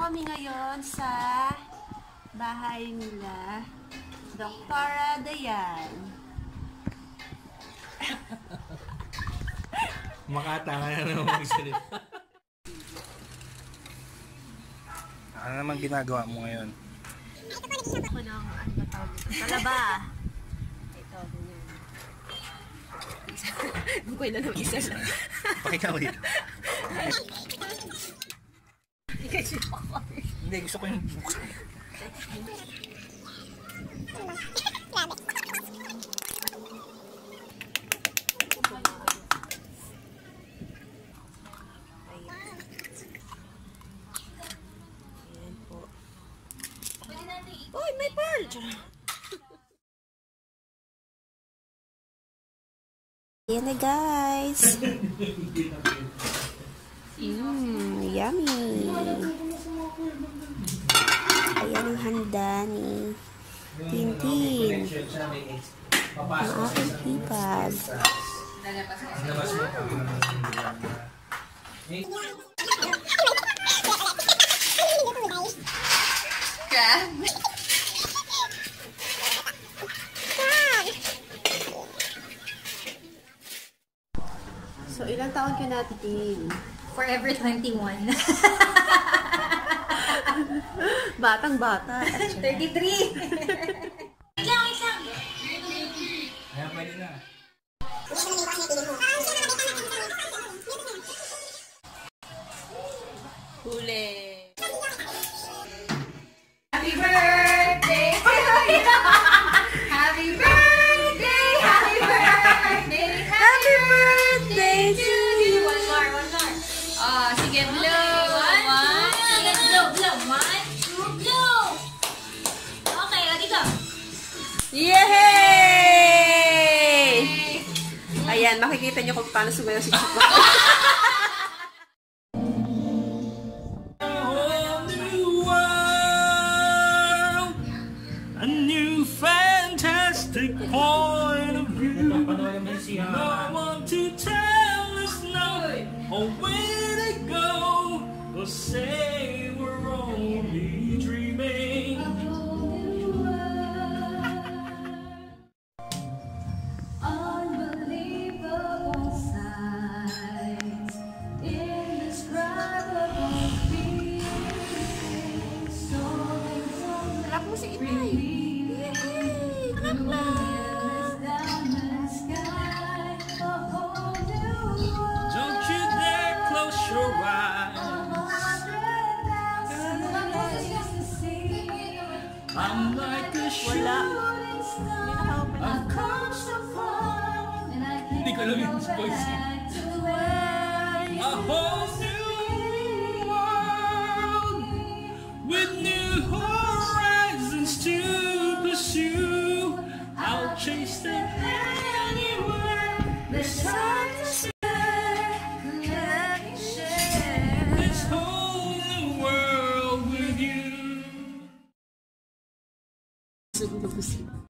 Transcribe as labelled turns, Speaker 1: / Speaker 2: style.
Speaker 1: kami ngayon sa bahay nila Dr. Dayan.
Speaker 2: Makatanga na naman magsalita. Ano naman ginagawa mo ngayon?
Speaker 1: Ako ng ano ba tawag ito? Talaba. Ito, ganyan. Bukoy na ng isa lang.
Speaker 2: Pakita mo dito. Hindi, gusto ko yung buka.
Speaker 1: Uy, may pearl! Yan na guys! Yummy! Ayan ang handa ni Tintin. Ang aking hipag. So, ilang taon ka natin?
Speaker 3: Forever 21.
Speaker 1: Batang-bata.
Speaker 3: 33. Wait lang.
Speaker 2: Ayan, pwede na.
Speaker 1: Huli.
Speaker 3: Happy birthday! Happy birthday! Happy birthday!
Speaker 1: Happy birthday to you!
Speaker 3: One more. Sige, blow. One. Sige, blow. 1, 2, blow. Okay, ready go.
Speaker 1: Yay! Ayan, makikita nyo kung paano sumayaw si Chico.
Speaker 2: A new fantastic point of view. No one to tell us no, or where to go, or say we're only dreaming.
Speaker 3: Unbelievable sights, indescribable feelings, soaring from
Speaker 1: Alak mo si Inay.
Speaker 3: down the sky, a whole new world.
Speaker 2: Don't you dare close your eyes.
Speaker 3: 100,000 places to see.
Speaker 2: I'm like a shooting star. I've come so far.
Speaker 3: And I
Speaker 2: Hindi ko alam yung voice.
Speaker 3: back to where you
Speaker 2: A whole new world with new horizons to pursue. I'll chase them anywhere.
Speaker 3: There's time to share, let me share.
Speaker 2: This whole new world with you.